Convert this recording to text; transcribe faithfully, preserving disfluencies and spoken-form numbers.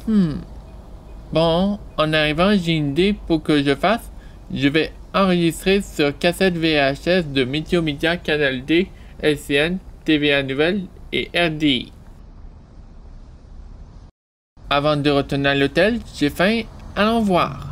Hmm. Bon, en arrivant, j'ai une idée pour que je fasse. Je vais enregistrer sur cassette V H S de Météo Média, Canal D, L C N, T V A Nouvelles et R D I. Avant de retourner à l'hôtel, j'ai faim, allons voir.